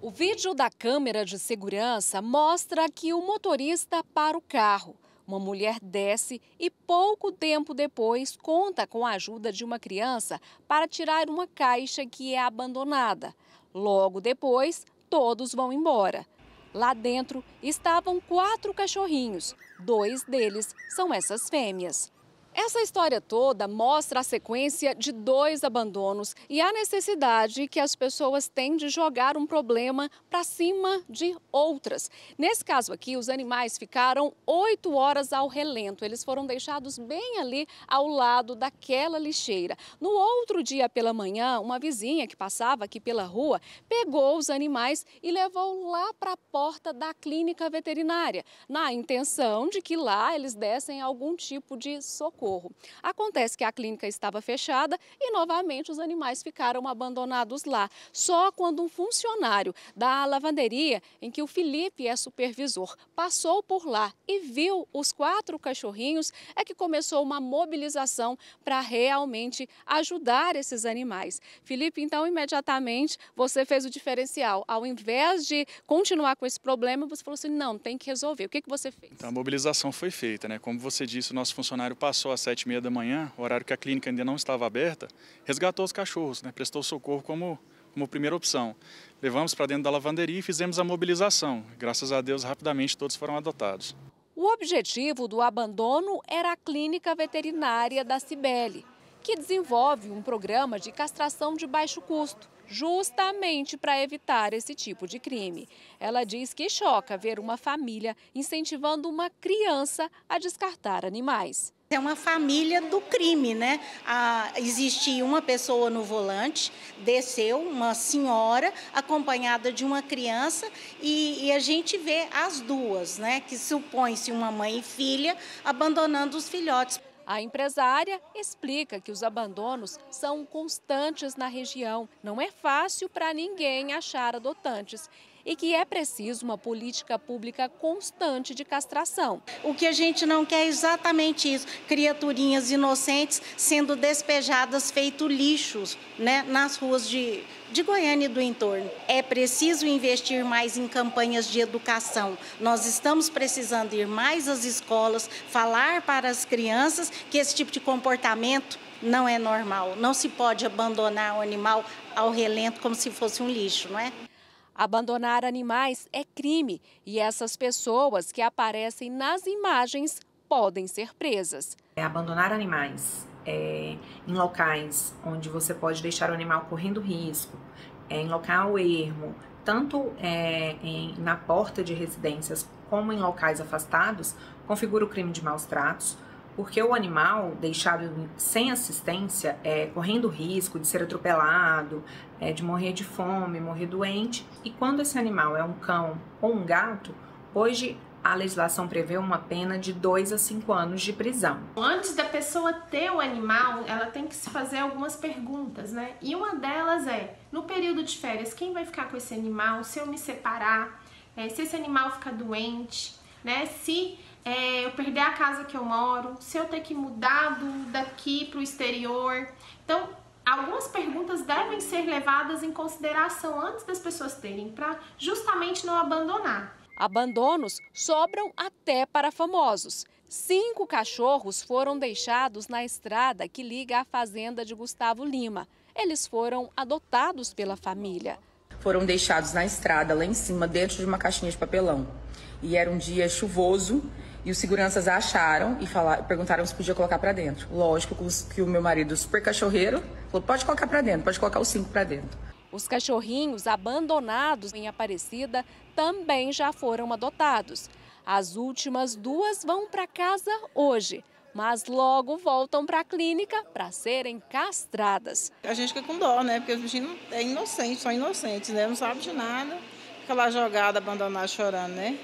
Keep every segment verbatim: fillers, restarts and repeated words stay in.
O vídeo da câmera de segurança mostra que o motorista para o carro. Uma mulher desce e pouco tempo depois conta com a ajuda de uma criança para tirar uma caixa que é abandonada. Logo depois, todos vão embora. Lá dentro estavam quatro cachorrinhos. Dois deles são essas fêmeas. Essa história toda mostra a sequência de dois abandonos e a necessidade que as pessoas têm de jogar um problema para cima de outras. Nesse caso aqui, os animais ficaram oito horas ao relento. Eles foram deixados bem ali ao lado daquela lixeira. No outro dia pela manhã, uma vizinha que passava aqui pela rua pegou os animais e levou lá para a porta da clínica veterinária, na intenção de que lá eles dessem algum tipo de socorro. Acontece que a clínica estava fechada e novamente os animais ficaram abandonados lá. Só quando um funcionário da lavanderia, em que o Felipe é supervisor, passou por lá e viu os quatro cachorrinhos, é que começou uma mobilização para realmente ajudar esses animais. Felipe, então, imediatamente você fez o diferencial. Ao invés de continuar com esse problema, você falou assim, não, tem que resolver. O que que você fez? Então, a mobilização foi feita, né? Como você disse, o nosso funcionário passou às sete e meia da manhã, horário que a clínica ainda não estava aberta, resgatou os cachorros, né? Prestou socorro como, como primeira opção. Levamos para dentro da lavanderia e fizemos a mobilização. Graças a Deus, rapidamente todos foram adotados. O objetivo do abandono era a clínica veterinária da Cibele, que desenvolve um programa de castração de baixo custo, justamente para evitar esse tipo de crime. Ela diz que choca ver uma família incentivando uma criança a descartar animais. É uma família do crime, né? Ah, existia uma pessoa no volante, desceu uma senhora acompanhada de uma criança e, e a gente vê as duas, né? Que supõe-se uma mãe e filha abandonando os filhotes. A empresária explica que os abandonos são constantes na região. Não é fácil para ninguém achar adotantes e que é preciso uma política pública constante de castração. O que a gente não quer é exatamente isso, criaturinhas inocentes sendo despejadas, feito lixos, né, nas ruas de, de Goiânia e do entorno. É preciso investir mais em campanhas de educação. Nós estamos precisando ir mais às escolas, falar para as crianças que esse tipo de comportamento não é normal. Não se pode abandonar o animal ao relento como se fosse um lixo, não é? Abandonar animais é crime e essas pessoas que aparecem nas imagens podem ser presas. É abandonar animais é, em locais onde você pode deixar o animal correndo risco, é, em local ermo, tanto é, em, na porta de residências como em locais afastados, configura o crime de maus tratos, porque o animal deixado sem assistência, é, correndo risco de ser atropelado, é, de morrer de fome, morrer doente. E quando esse animal é um cão ou um gato, hoje a legislação prevê uma pena de dois a cinco anos de prisão. Antes da pessoa ter o animal, ela tem que se fazer algumas perguntas, né? E uma delas é, no período de férias, quem vai ficar com esse animal? Se eu me separar, é, se esse animal ficar doente, né? Se é, eu perder a casa que eu moro, se eu ter que mudar do, daqui para o exterior. Então, algumas perguntas devem ser levadas em consideração antes das pessoas terem, para justamente não abandonar. Abandonos sobram até para famosos. Cinco cachorros foram deixados na estrada que liga à fazenda de Gustavo Lima. Eles foram adotados pela família. Foram deixados na estrada, lá em cima, dentro de uma caixinha de papelão. E era um dia chuvoso e os seguranças acharam e falaram, perguntaram se podia colocar para dentro. Lógico que o meu marido, super cachorreiro, falou, pode colocar para dentro, pode colocar os cinco para dentro. Os cachorrinhos abandonados em Aparecida também já foram adotados. As últimas duas vão para casa hoje, mas logo voltam para a clínica para serem castradas. A gente fica com dó, né? Porque os bichinhos é inocentes, são inocentes, né? Não sabem de nada. Fica lá jogada, abandonada, chorando, né?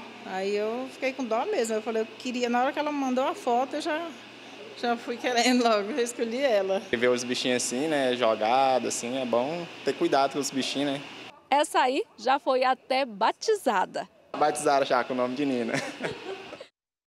Aí eu fiquei com dó mesmo. Eu falei, eu queria, na hora que ela mandou a foto, eu já, já fui querendo logo, eu escolhi ela. Ver os bichinhos assim, né? Jogados, assim, é bom ter cuidado com os bichinhos, né? Essa aí já foi até batizada. Batizaram já com o nome de Nina.